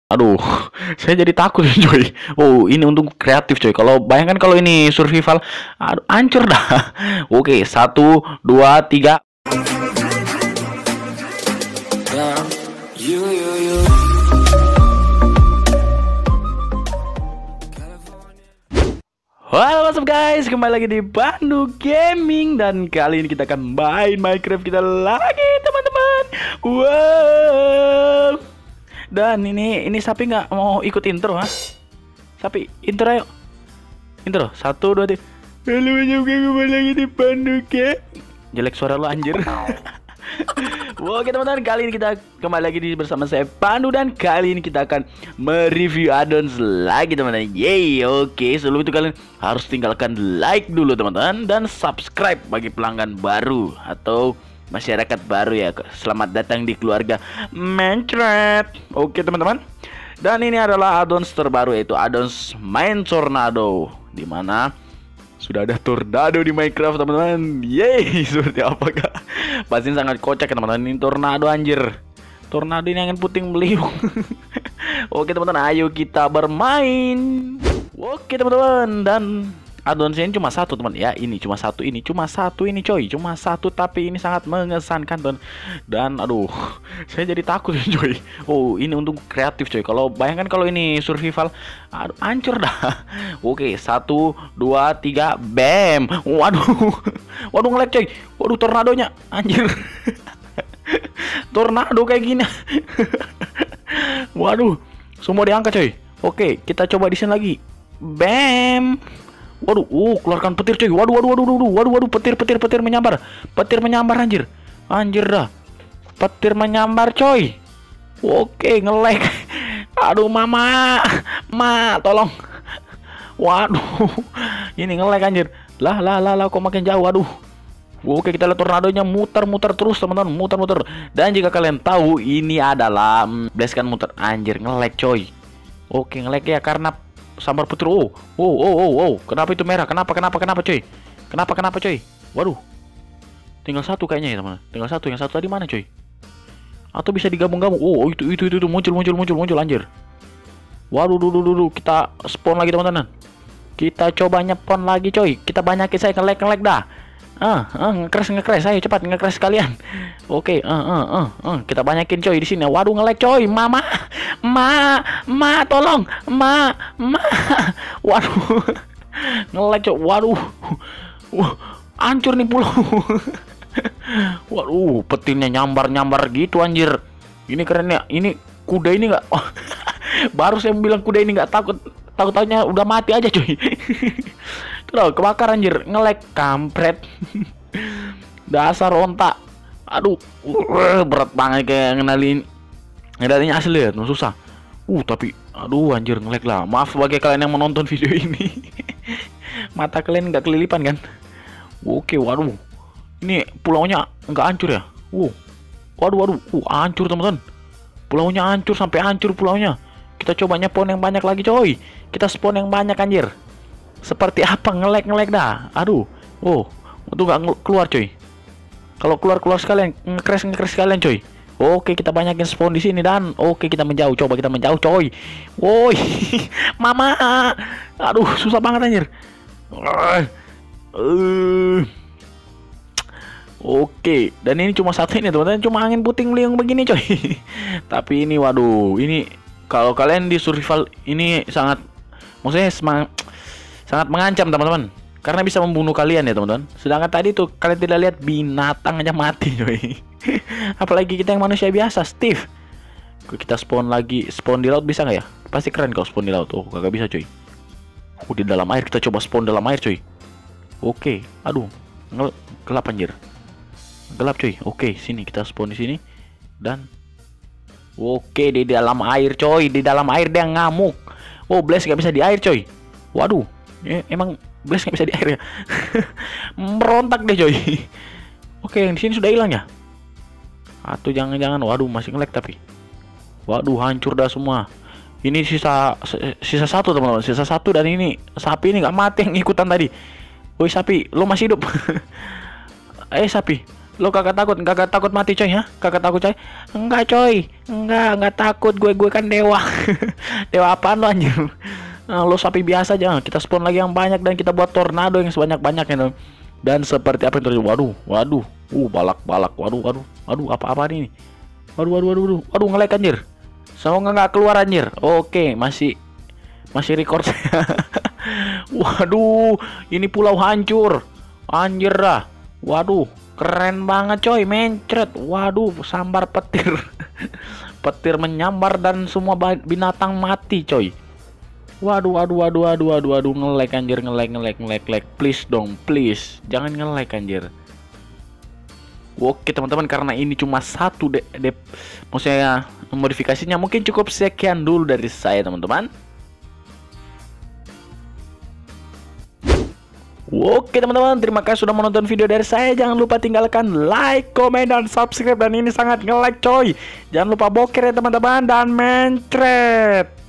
Aduh, saya jadi takut coy. Oh, ini untuk kreatif coy. Kalau bayangkan kalau ini survival, aduh, hancur dah. Oke, satu, dua, tiga. Halo, what's up guys? Kembali lagi di Pandu Gaming dan kali ini kita akan main Minecraft kita lagi, teman-teman. Wow. Dan ini Sapi nggak mau ikut intro, ha? Sapi, intro ayo. Intro, satu, dua, tiga. Halo, kembali lagi di Pandu Gaming. Jelek suara lu anjir. Oke teman-teman, kali ini kita kembali lagi bersama saya Pandu dan kali ini kita akan mereview addons lagi teman-teman. Yeay, oke. Sebelum itu kalian harus tinggalkan like dulu teman-teman dan subscribe bagi pelanggan baru atau masyarakat baru ya. Selamat datang di keluarga Minecraft. Oke teman-teman. Dan ini adalah addons terbaru yaitu addons Mine Tornado, dimana sudah ada tornado di Minecraft teman-teman. Yeay, seperti apakah? Pasti sangat kocak ya teman-teman. Ini tornado anjir. Tornado ini angin puting beliung. Oke teman-teman, ayo kita bermain. Oke teman-teman, dan addonsnya ini cuma satu teman ya. Ini cuma satu ini coy. Cuma satu tapi ini sangat mengesankan teman. Dan aduh, saya jadi takut coy. Oh, ini untuk kreatif coy. Kalau bayangkan kalau ini survival, aduh, hancur dah. Oke, satu, dua, tiga, bam. Waduh, waduh ngelag coy. Waduh, tornadonya anjir. Tornado kayak gini. Waduh, semua diangkat coy. Oke, kita coba di sini lagi. Bam. Waduh, keluarkan petir coy. Waduh, petir menyambar. Petir menyambar anjir. Anjir dah. Petir menyambar coy. Oke, nge-lag. Aduh, mama. Tolong. Waduh. Ini nge-lag anjir. Lah, kok makin jauh. Aduh. Oke, kita lihat tornadonya muter-muter terus teman-teman, muter-muter. Dan jika kalian tahu ini adalah blast muter anjir, nge-lag coy. Oke, nge-lag ya karena sambar petir. Kenapa itu merah? Kenapa coy? Kenapa coy? Waduh. Tinggal satu kayaknya ya teman. Tinggal satu. Yang satu tadi mana coy? Atau bisa digabung-gabung? Oh, itu muncul anjir. Waduh, kita spawn lagi teman-teman. Kita coba nyepon lagi coy. Kita banyakin saya nge-lag dah. Nge-crash, ayo cepat nge-crash kalian. Oke, kita banyakin coy di sini. Waduh, nge-lag coy. Tolong. Waduh. Nge-lag coy. Waduh. Hancur nih pulau. Waduh, petirnya nyambar gitu anjir. Ini keren ya. Ini kuda ini enggak. Baru saya bilang kuda ini enggak takut. Takut-takutnya udah mati aja cuy. Tuh, kebakar anjir, nge-lag kampret. Dasar onta. Aduh, berat banget kayak ngenalinya asli ya, susah. Tapi aduh anjir nge-lag lah. Maaf bagi kalian yang menonton video ini. Mata kalian nggak kelilipan kan? Oke, waduh. Ini pulaunya nggak hancur ya? Waduh, hancur teman-teman. Pulaunya hancur sampai hancur pulaunya. Kita coba nyepon yang banyak lagi coy. Kita spawn yang banyak anjir. Seperti apa nge-lag dah. Aduh. Untuk nggak keluar coy. Kalau keluar sekalian nge-crash sekalian coy. Oke, kita banyakin spawn di sini dan oke, kita menjauh. Coba kita menjauh coy. Woi. Mama. Aduh, susah banget anjir. Oke, dan ini cuma satu ini teman-teman, cuma angin puting beliung begini coy. Tapi ini waduh, ini kalau kalian di survival ini sangat sangat mengancam teman-teman, karena bisa membunuh kalian ya teman-teman. Sedangkan tadi tuh kalian tidak lihat binatang aja mati coy. Apalagi kita yang manusia biasa, Steve. Kita spawn di laut bisa nggak ya? Pasti keren kalau spawn di laut. Kagak bisa coy. Di dalam air, kita coba spawn dalam air coy. Oke, aduh, gelap anjir. Gelap coy. Oke, sini kita spawn di sini dan oke, di dalam air coy. Di dalam air dia ngamuk. Blast nggak bisa di air coy. Waduh, emang blast nggak bisa di air ya? Merontak deh coy. Oke, yang di sini sudah hilang ya? Atau jangan-jangan waduh masih nge-lag tapi. Waduh, hancur dah semua. Ini sisa satu teman-teman, sisa satu dan ini sapi ini nggak mati yang ikutan tadi. Woi sapi, lo masih hidup? Sapi, Lo kagak takut mati coy, ha? Kagak takut coy? Enggak coy, enggak takut, gue kan dewa. Dewa apaan lo anjir? Lo sapi biasa aja, kita spawn lagi yang banyak dan kita buat tornado yang sebanyak-banyaknya dong. Dan seperti apa yang terjadi? Waduh, balak, waduh, apa ini? Waduh, nge-lag anjir. Semoga nggak keluar anjir. Oke, masih record. Waduh, ini pulau hancur. Anjir dah. Waduh, keren banget coy, mencret. Waduh, sambar petir. Petir menyambar dan semua binatang mati coy. Waduh, nge-lag anjir, nge-lag. Please dong, please. Jangan nge-lag anjir. Oke teman-teman, karena ini cuma satu maksudnya modifikasinya, mungkin cukup sekian dulu dari saya teman-teman. Oke teman-teman, terima kasih sudah menonton video dari saya. Jangan lupa tinggalkan like, komen, dan subscribe. Dan ini sangat nge-like coy. Jangan lupa boker ya teman-teman, dan mencret.